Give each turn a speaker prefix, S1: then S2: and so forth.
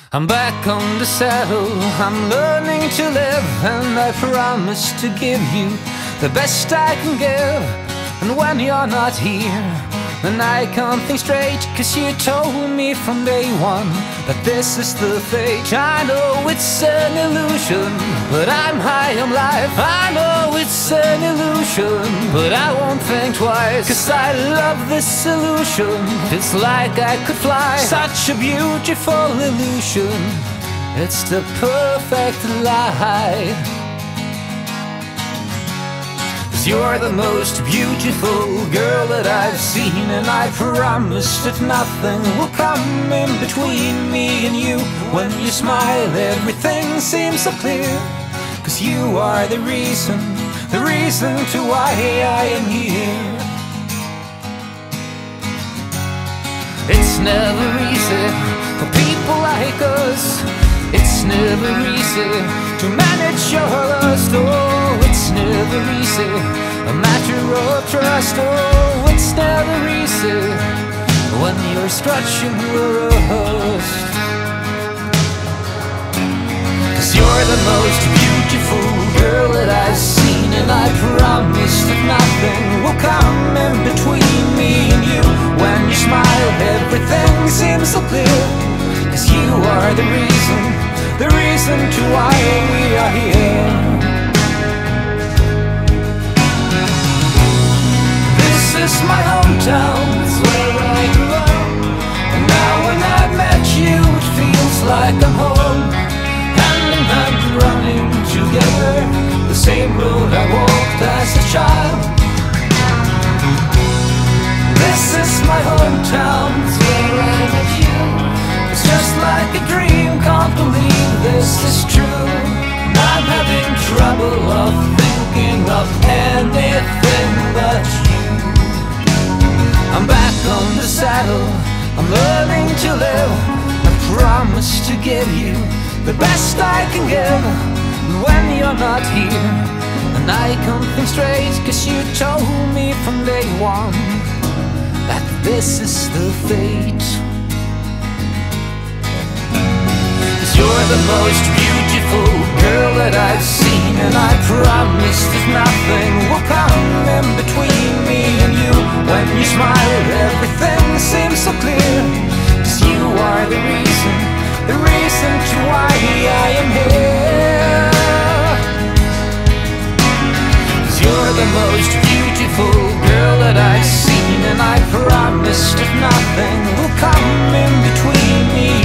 S1: I'm back on the saddle, I'm learning to live, and I promise to give you the best I can give. And when you're not here, then I can't think straight, 'cause you told me from day one that this is the fate. I know it's an illusion, but I'm high on life. I know it's an illusion, but I won't think twice, 'cause I love this illusion. It's like I could fly, such a beautiful illusion. It's the perfect lie. 'Cause you're the most beautiful girl that I've seen, and I promise that nothing will come in between me and you. When you smile, everything seems so clear, 'cause you are the reason to why I am here. It's never easy for people like us. It's never easy to manage your lust. Oh, it's never easy, a matter of trust. Oh, it's never easy when you're stretching rust. 'Cause you're the most beautiful girl that I've seen, and I promise that nothing will come in between me and you. When you smile, everything seems so clear, 'cause you are the reason to why we are here. This is my hometown, it's where I grew up, and now when I've met you, it feels like I'm home. Hand in hand running together, the same road I walked as a child. This is my hometown, it's where I met you. It's just like a dream, can't believe this is true. I'm having trouble of thinking of anything but you. I'm back on the saddle, I'm learning to live. I promise to give you the best I can give. And when you're not here, and I can't think straight, 'cause you told me from day one that this is the fate. You're the most beautiful girl that I've seen, and I promise that nothing will come in between me and you. When you smile, everything seems so clear, 'cause you are the reason to why I am here. 'Cause you're the most beautiful girl that I've seen, and I promise that nothing will come in between me